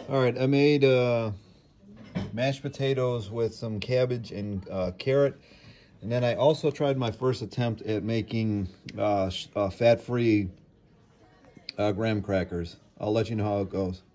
All right, I made mashed potatoes with some cabbage and carrot. And then I also tried my first attempt at making fat-free graham crackers. I'll let you know how it goes.